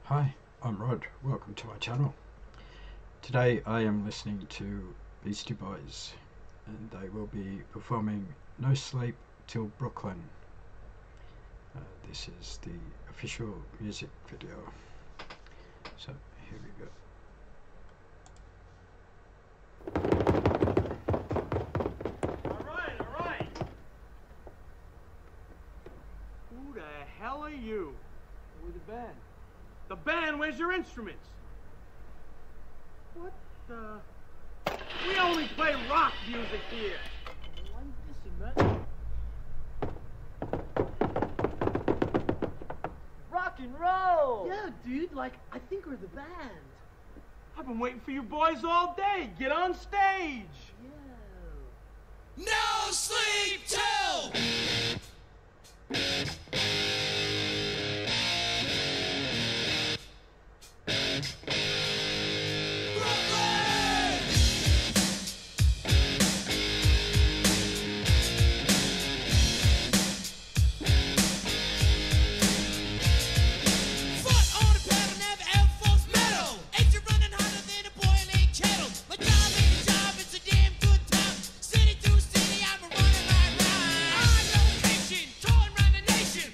Hi, I'm Rod. Welcome to my channel. Today I am listening to Beastie Boys and they will be performing No Sleep Till Brooklyn. This is the official music video. So here we go. Alright. Who the hell are you? We're the band. The band? Where's your instruments? What the? We only play rock music here. Why you dissing, man? Rock and roll! Yeah, dude, like, I think we're the band. I've been waiting for you boys all day. Get on stage. Yeah. No sleep till Brooklyn. Foot on the pedal, never Air Force metal. Ain't you running hotter than a boiling kettle? My job ain't a job, it's a damn good time. City to city, I'm a running my ride. On location, touring around the nation.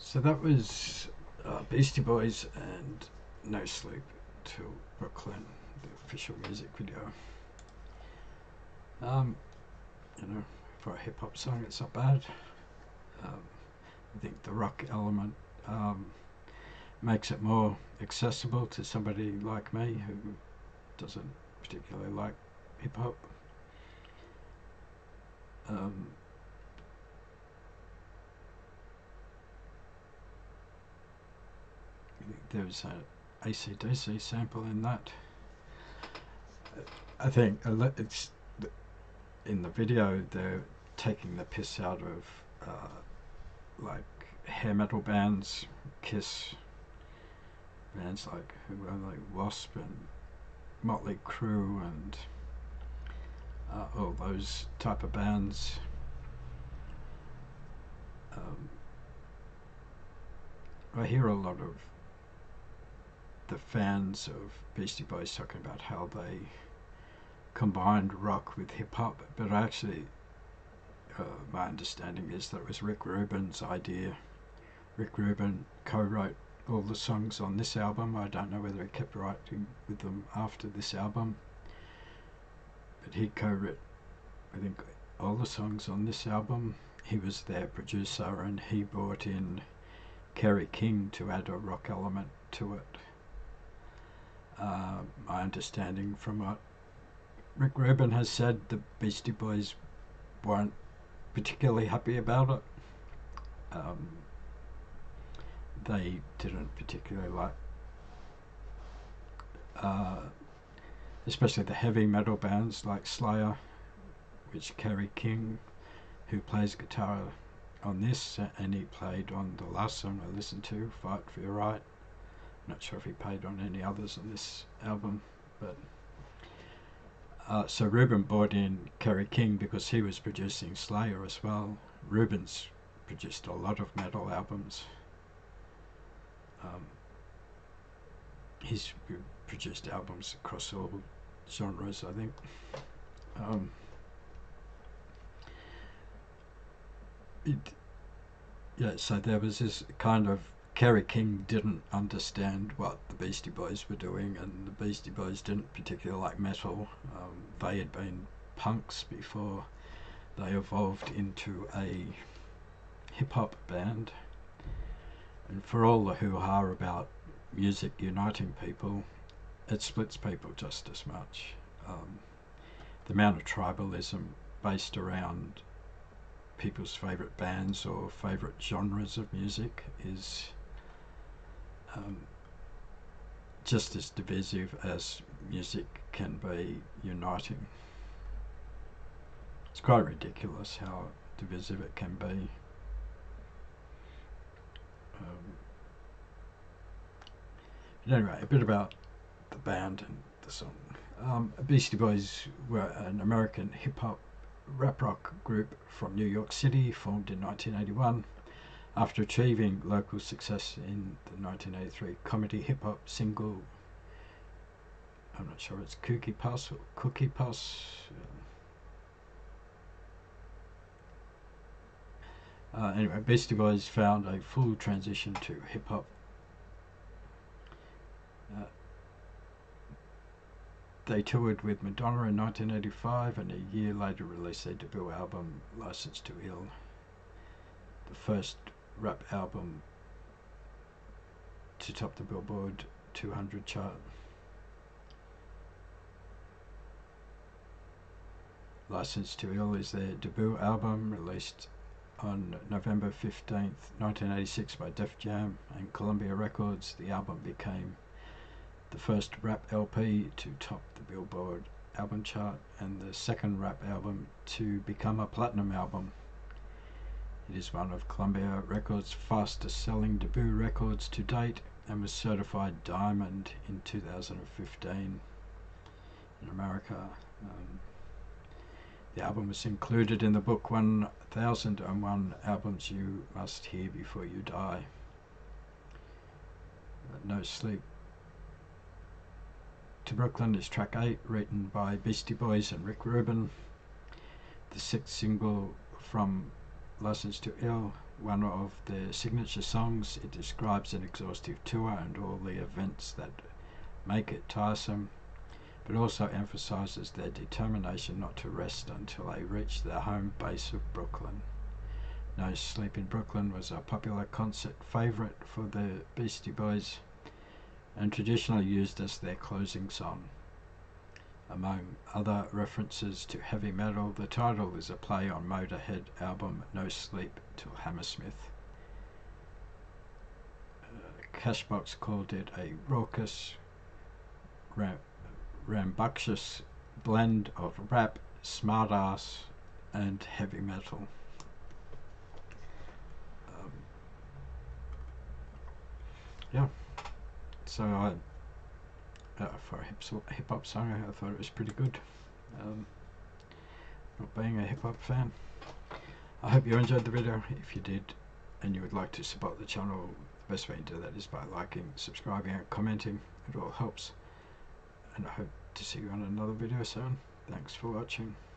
So that was Beastie Boys and No Sleep Till Brooklyn, the official music video. For a hip hop song, it's not bad. I think the rock element makes it more accessible to somebody like me who doesn't particularly like hip hop. There's an AC/DC sample in that. I think it's in the video they're taking the piss out of like hair metal bands, Kiss, bands like Wasp and Motley Crue and all those type of bands. I hear a lot of the fans of Beastie Boys talking about how they combined rock with hip hop, but actually my understanding is that it was Rick Rubin's idea. Rick Rubin co-wrote all the songs on this album. I don't know whether he kept writing with them after this album, but he co-wrote, I think, all the songs on this album. He was their producer, and he brought in Kerry King to add a rock element to it. My understanding from what Rick Rubin has said, the Beastie Boys weren't particularly happy about it. They didn't particularly like especially the heavy metal bands like Slayer, which Kerry King, who plays guitar on this, and he played on the last song I listened to, Fight for Your Right. Not sure if he played on any others on this album, but so Rubin brought in Kerry King because he was producing Slayer as well. Rubin's produced a lot of metal albums. He's produced albums across all genres, I think. So there was this kind of, Kerry King didn't understand what the Beastie Boys were doing, and the Beastie Boys didn't particularly like metal. They had been punks before they evolved into a hip-hop band. And for all the hoo-ha about music uniting people, it splits people just as much. The amount of tribalism based around people's favourite bands or favourite genres of music is just as divisive as music can be uniting. It's quite ridiculous how divisive it can be. But anyway, a bit about the band and the song. Beastie Boys were an American hip-hop rap rock group from New York City, formed in 1981 after achieving local success in the 1983 comedy hip-hop single, I'm not sure it's Cookie Puss or Cookie Puss. Anyway, Beastie Boys found a full transition to hip-hop. They toured with Madonna in 1985 and a year later released their debut album, License to Ill, the first rap album to top the Billboard 200 chart. License to Ill is their debut album, released on November 15th, 1986 by Def Jam and Columbia Records. The album became the first rap LP to top the Billboard album chart and the second rap album to become a platinum album. It is one of Columbia Records' fastest selling debut records to date and was certified diamond in 2015 in America. The album was included in the book 1001 Albums You Must Hear Before You Die. No Sleep to Brooklyn is track 8, written by Beastie Boys and Rick Rubin. The sixth single from License to Ill, one of their signature songs. It describes an exhaustive tour and all the events that make it tiresome, but also emphasizes their determination not to rest until they reach their home base of Brooklyn. No Sleep in Brooklyn was a popular concert favorite for the Beastie Boys and traditionally used as their closing song. Among other references to heavy metal, the title is a play on Motorhead album No Sleep Till Hammersmith. Cashbox called it a raucous, rambunctious blend of rap, smartass, and heavy metal. Yeah, so for a hip hop song, I thought it was pretty good. Not being a hip hop fan, I hope you enjoyed the video. If you did, and you would like to support the channel, the best way to do that is by liking, subscribing, and commenting. It all helps, and I hope to see you on another video soon. Thanks for watching.